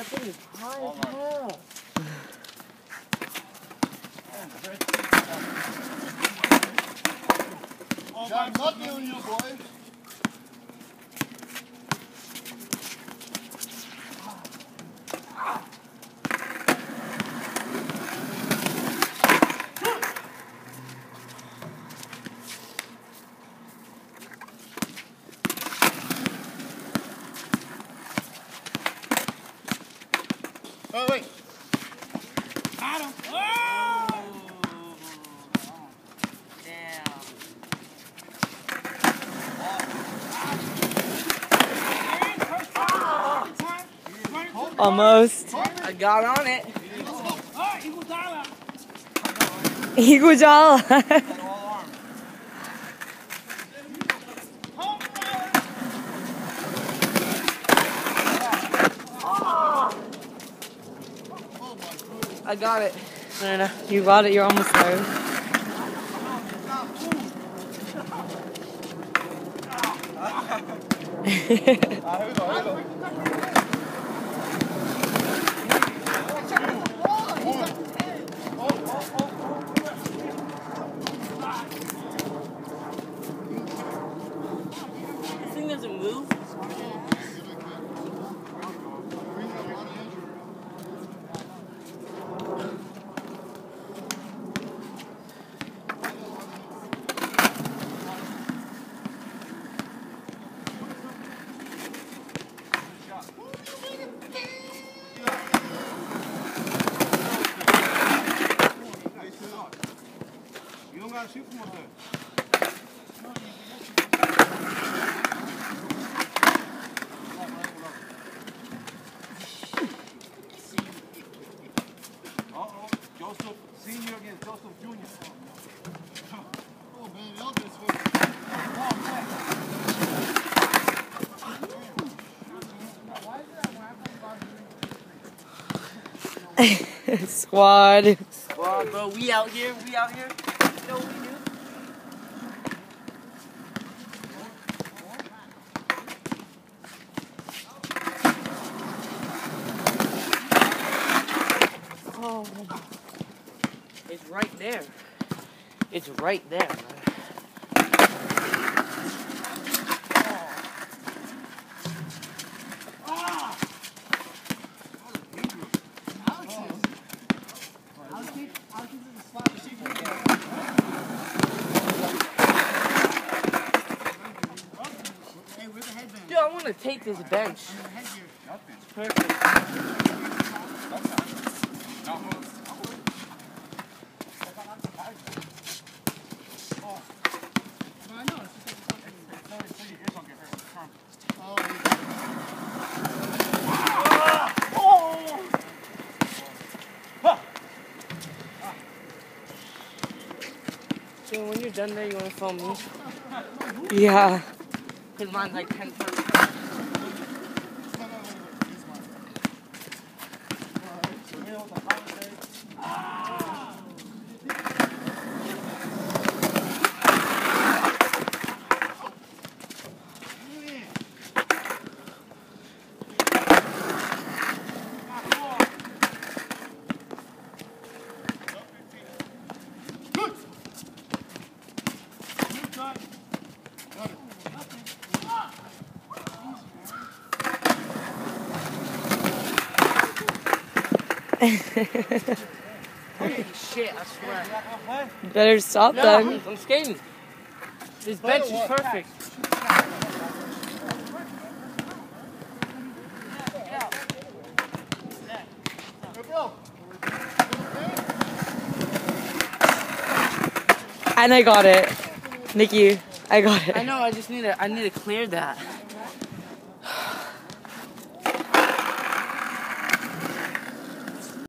that thing is high as hell. Got nothing on you, boy. Oh, wait. Got him. Oh! Damn. Almost. I got on it. Iguodala. I got it. No. You got it. You're almost there. Here we go. This thing doesn't move. You don't gotta shoot from up there. Uh-oh, Joseph Sr. against Joseph Jr. Oh, man, y'all just Squad. Squad, bro. We out here. You know what we do? Oh, it's right there. It's right there, man. Dude, I want to take this bench. It's perfect. So when you're done there, you want to film me? Yeah. Because mine's like 10 foot. Holy shit, I swear. Better stop No, then. I'm skating. This bench is perfect. And I got it. Nikki, I got it. I know, I need to clear that.